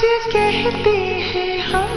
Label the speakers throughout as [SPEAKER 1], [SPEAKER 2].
[SPEAKER 1] कहते हैं हम।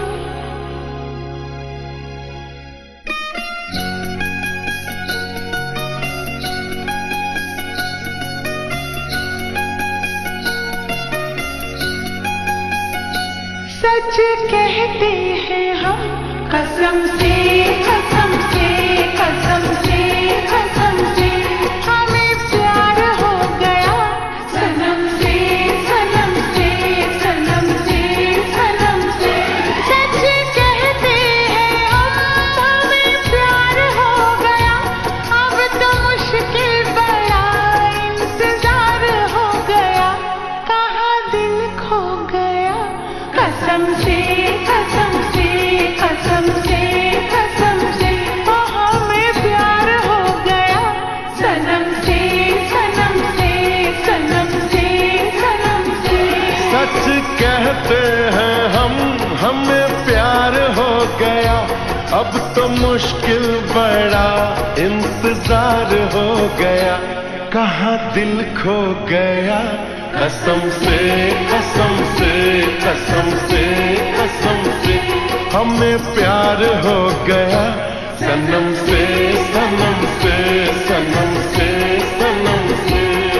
[SPEAKER 1] सच कहते हैं हम, कसम से कसम से कसम से कसम से हमें प्यार हो गया सनम से सनम से सनम से सनम से। सच कहते हैं हम, हमें प्यार हो गया, अब तो मुश्किल बड़ा इंतजार हो गया, कहाँ दिल खो गया कसम से कसम से कसम से कसम से ओ हमें प्यार हो गया सनम से सनम से सनम से सनम से।
[SPEAKER 2] सच कहते हैं हम, हमें प्यार हो गया, अब तो मुश्किल बड़ा इंतजार हो गया, कहाँ दिल खो गया कसम से कसम से कसम से कसम से हमें प्यार हो गया सनम से सनम से सनम से सनम से।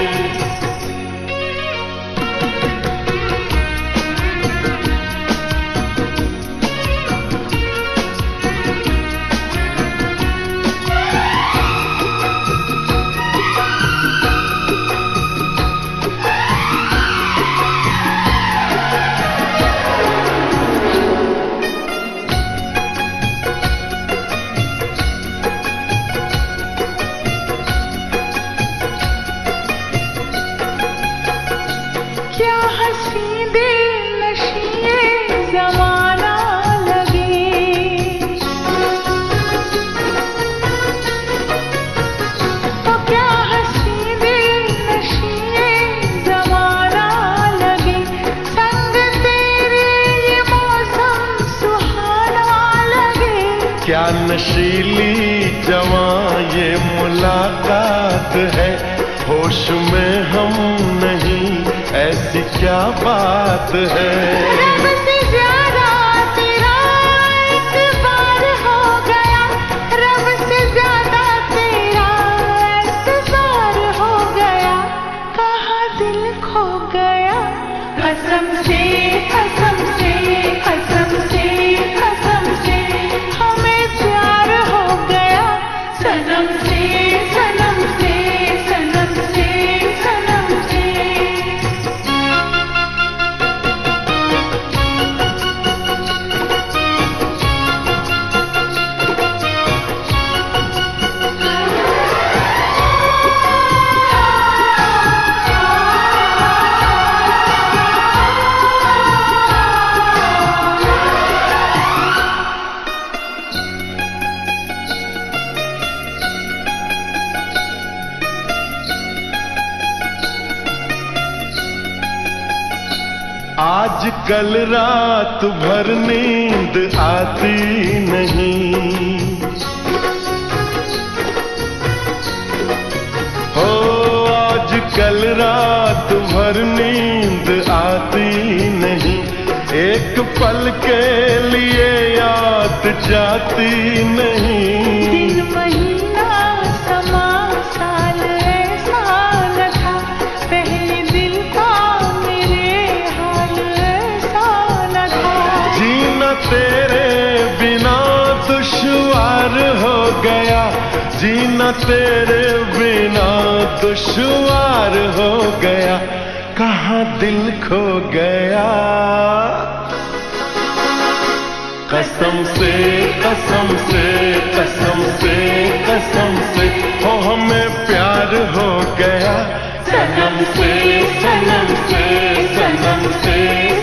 [SPEAKER 1] क्या हंसी दिल नशीए जमाना लगे, तो क्या हंसी दिल नशीए जमाना लगे, संग तेरे ये मौसम सुहाना लगे।
[SPEAKER 2] क्या नशीली जवां ये मुलाकात है, होश में हम नहीं ऐसी क्या बात है।
[SPEAKER 1] रब से ज्यादा तेरा एतबार हो गया, रब से ज्यादा तेरा एतबार हो गया, कहाँ दिल खो गया कसम से कसम से कसम से कसम से हमें प्यार हो गया सनम से सनम से सनम से सनम से।
[SPEAKER 2] आज कल रात भर नींद आती नहीं, हो आज कल रात भर नींद आती नहीं, एक पल के लिए याद जाती नहीं।
[SPEAKER 1] दिन महीना समा साल ऐसा न था, पहले दिल का मेरे हाल ऐसा न था।
[SPEAKER 2] जीना तेरे बिना दुश्वार हो गया, जीना तेरे बिना दुश्वार हो गया, कहाँ दिल खो गया कसम से कसम से कसम से कसम से हो हमें प्यार हो गया सनम से सनम से सनम से।